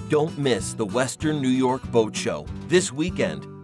Don't miss the Western New York Boat Show this weekend